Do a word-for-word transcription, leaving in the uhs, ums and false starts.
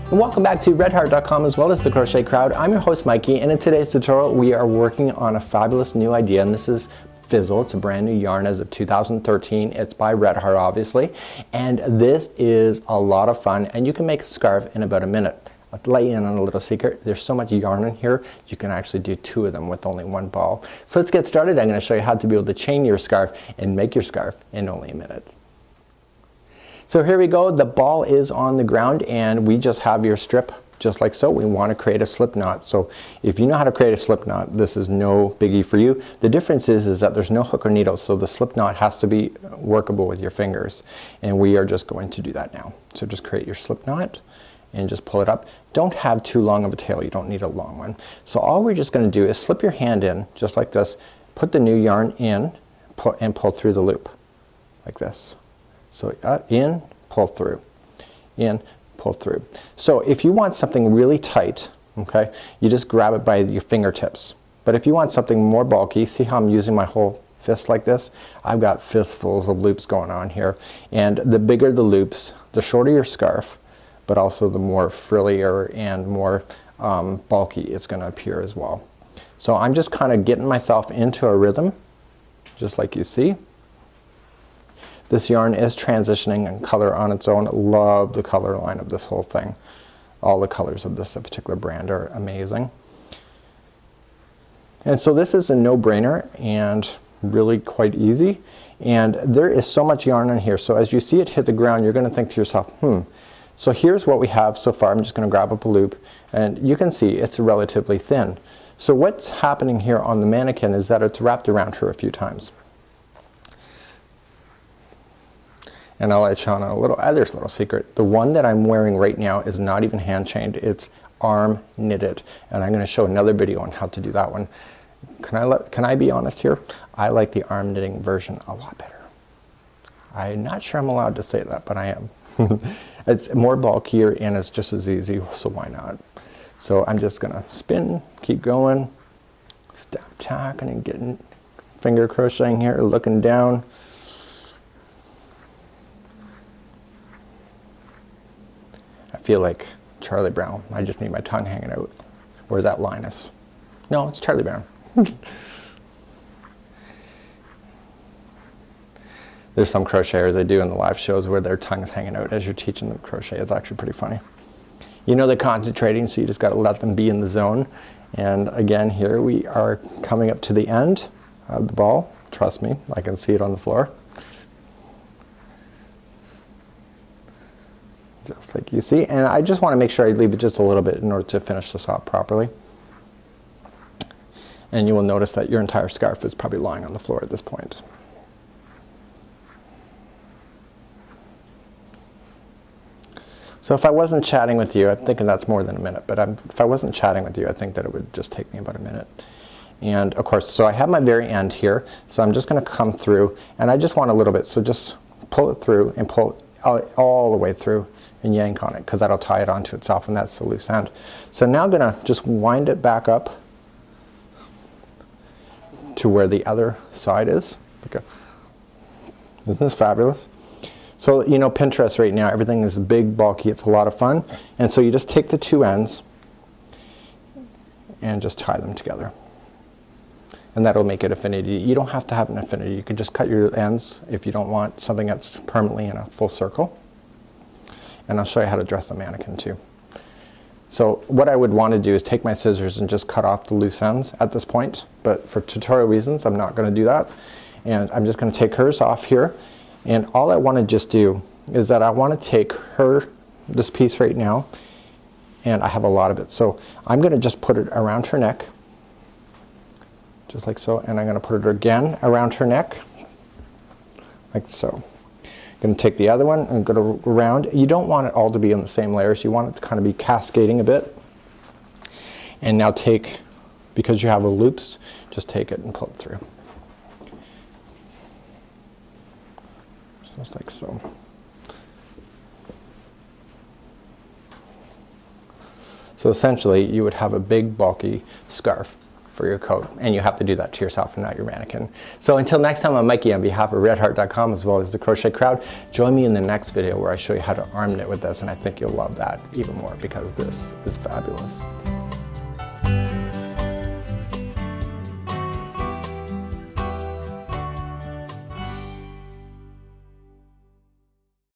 And welcome back to red heart dot com as well as the Crochet Crowd. I'm your host Mikey, and in today's tutorial we are working on a fabulous new idea, and this is Fizzle. It's a brand new yarn as of two thousand thirteen. It's by Red Heart, obviously, and this is a lot of fun, and you can make a scarf in about a minute. I'll let you in on a little secret. There's so much yarn in here, you can actually do two of them with only one ball. So let's get started. I'm going to show you how to be able to chain your scarf and make your scarf in only a minute. So here we go. The ball is on the ground, and we just have your strip just like so. We want to create a slip knot. So if you know how to create a slip knot, this is no biggie for you. The difference is, is that there's no hook or needle, so the slip knot has to be workable with your fingers. And we are just going to do that now. So just create your slip knot and just pull it up. Don't have too long of a tail. You don't need a long one. So all we're just going to do is slip your hand in just like this, put the new yarn in, pull, and pull through the loop like this. So uh, in, pull through, in, pull through. So if you want something really tight, okay, you just grab it by your fingertips. But if you want something more bulky, see how I'm using my whole fist like this? I've got fistfuls of loops going on here. And the bigger the loops, the shorter your scarf, but also the more frillier and more um, bulky it's going to appear as well. So I'm just kind of getting myself into a rhythm, just like you see. This yarn is transitioning in color on its own. Love the color line of this whole thing. All the colors of this particular brand are amazing. And so this is a no-brainer and really quite easy. And there is so much yarn in here. So as you see it hit the ground, you're going to think to yourself, hmm. So here's what we have so far. I'm just going to grab up a loop, and you can see it's relatively thin. So what's happening here on the mannequin is that it's wrapped around her a few times. And I'll let you on a little other little secret. The one that I'm wearing right now is not even hand chained. It's arm knitted, and I'm going to show another video on how to do that one. Can I let, can I be honest here? I like the arm knitting version a lot better. I'm not sure I'm allowed to say that, but I am. It's more bulkier and it's just as easy, so why not? So I'm just gonna spin, keep going, stop tacking and getting finger crocheting here, looking down. I feel like Charlie Brown. I just need my tongue hanging out. Where's that Linus? No, it's Charlie Brown. There's some crocheters they do in the live shows where their tongue's hanging out as you're teaching them crochet. It's actually pretty funny. You know they're concentrating, so you just got to let them be in the zone. And again, here we are coming up to the end of the ball. Trust me, I can see it on the floor. Just like you see. And I just want to make sure I leave it just a little bit in order to finish this off properly. And you will notice that your entire scarf is probably lying on the floor at this point. So if I wasn't chatting with you, I'm thinking that's more than a minute, but I'm, if I wasn't chatting with you, I think that it would just take me about a minute. And of course, so I have my very end here, so I'm just going to come through, and I just want a little bit, so just pull it through and pull it all, all the way through and yank on it, because that'll tie it onto itself, and that's the loose end. So now I'm going to just wind it back up to where the other side is. Okay. Isn't this fabulous? So, you know, Pinterest right now, everything is big, bulky, it's a lot of fun. And so you just take the two ends and just tie them together. And that'll make it affinity. You don't have to have an affinity. You can just cut your ends if you don't want something that's permanently in a full circle. And I'll show you how to dress the mannequin too. So what I would want to do is take my scissors and just cut off the loose ends at this point. But for tutorial reasons, I'm not going to do that. And I'm just going to take hers off here. And all I want to just do is that I want to take her, this piece right now, and I have a lot of it. So I'm going to just put it around her neck, just like so, and I'm going to put it again around her neck, like so. I'm going to take the other one and go around. You don't want it all to be in the same layers. You want it to kind of be cascading a bit. And now take, because you have the loops, just take it and pull it through. Just like so. So essentially you would have a big bulky scarf for your coat, and you have to do that to yourself and not your mannequin. So until next time, I'm Mikey on behalf of red heart dot com as well as the Crochet Crowd. Join me in the next video where I show you how to arm knit with this, and I think you'll love that even more because this is fabulous.